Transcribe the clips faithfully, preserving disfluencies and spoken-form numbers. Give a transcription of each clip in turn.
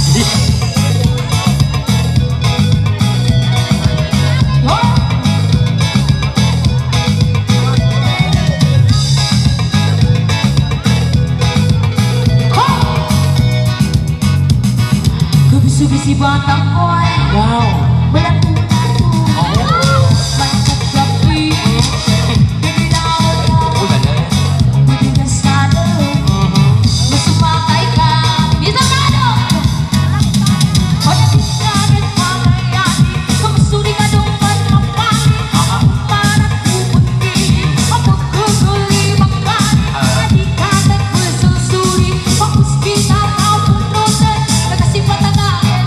Bisi batang koi, wow, berlaku laku, banyak tapi tidak tidak sadar, musuh pakai kami bisa kado, banyak tidak pakaian, kamu suri kado mana pani, mana ku pergi, apa kegeli makan, adik kakak bersusuri, fokus kita kau proses, kasih patah.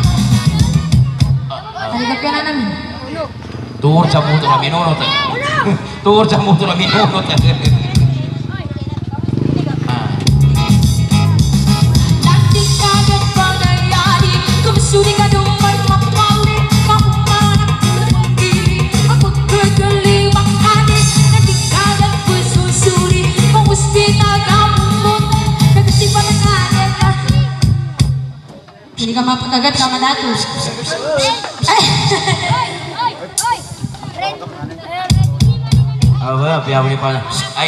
Tur jamu tu lagi nono tu. Tur jamu tu lagi nono tu. Nanti kaget pada hari, kamu suri kado mana pani, kamu mana pergi, aku kegeli makan, nanti kaget bersusuri, kamu hospital kamu kasih pada kaget. Jadi kamu apa kaget kamu datus. Apa biar boleh pada. Ay.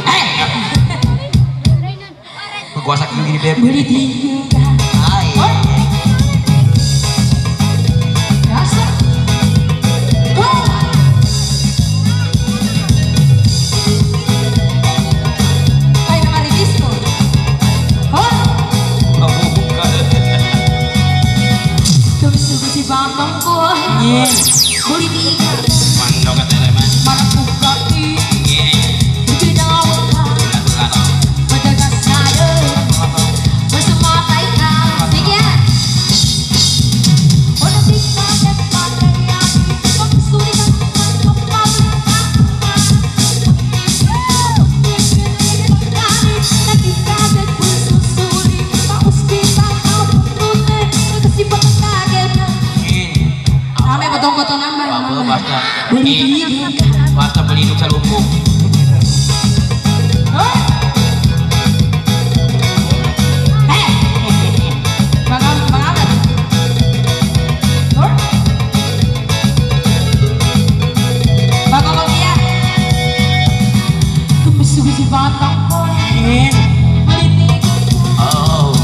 Gua saking gini deh. Boleh tinggalkan. Ay. Rasa. Oh. Kayak nama disco. Oh. Kamu buka. Kamu suka si bambang ko. Yes. Boleh tinggalkan. Mano kata leman. Mana buka ini. Tidak awal. Berdegas saya. Bersama kaitan. Sekian. Oh nanti kaget pakaian. Kamu suri kan kepala. Nanti kaget bersusuri. Kau kita kau putih. Kasih patah kaget. Rame potong-potong nambah. Apa basta. Beli Basta beli duk salubung. Oh.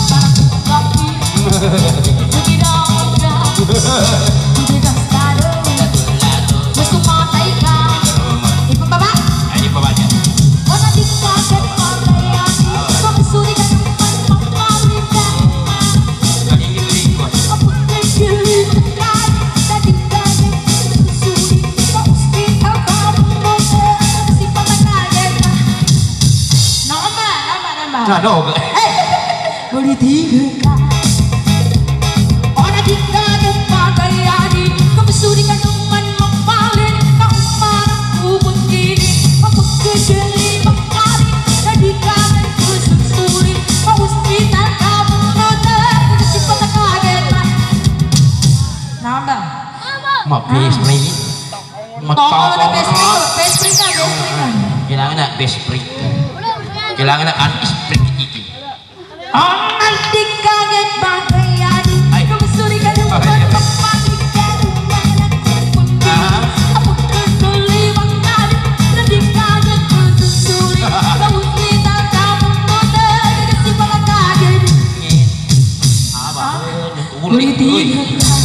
Nah, dong. Boleh tiga. Orang tiga dan pakaian, kamu suri kandungan mempalin, kamu marahku begini, kamu kejeli mengkari, jadi kangen kususuri, kamu hospital kamu nona, kasih patah kaget lah. Nanda. Mak best friend. Mak Oh, tau ada best friend, best friend kan, best friend kan. Kailangan na best friend. Kailangan na un-friend iki. Oh, nanti kaget pakaian, kamu suri kandungan mempalin, kamu marahku begini, kamu kejeli mengkari, jadi kangen kususuri, kamu hospital kamu nona, kasih patah kaget. Apa? Boleh tiga.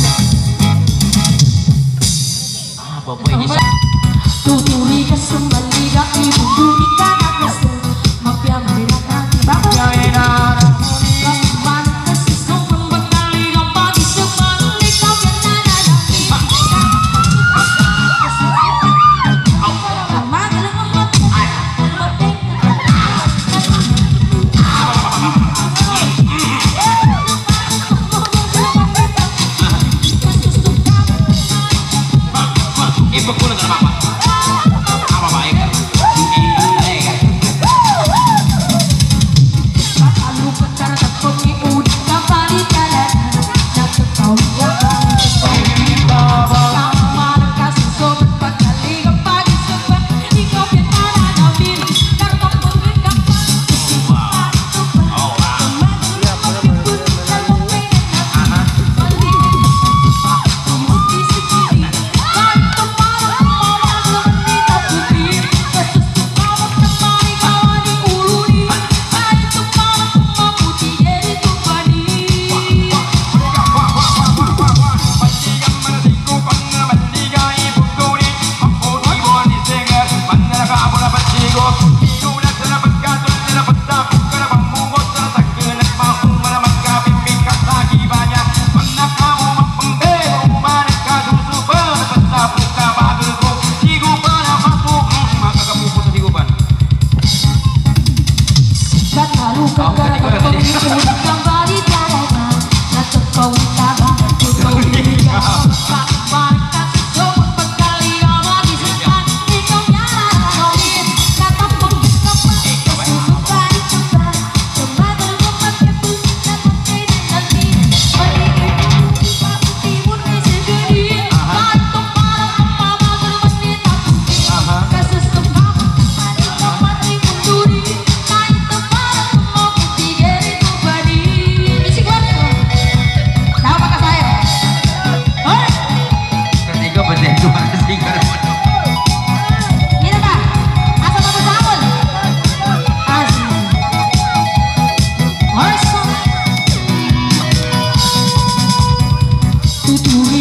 Apa po ini? Tuturi ka sembali ka ibubuni ka na gusto magpiyamay na kati bakit kapman ka sisong bakali ng pag-isapan ikaw ka na nalaki magalang ang matay Ipagkulang ka na mama.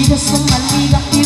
Diyos ang maligang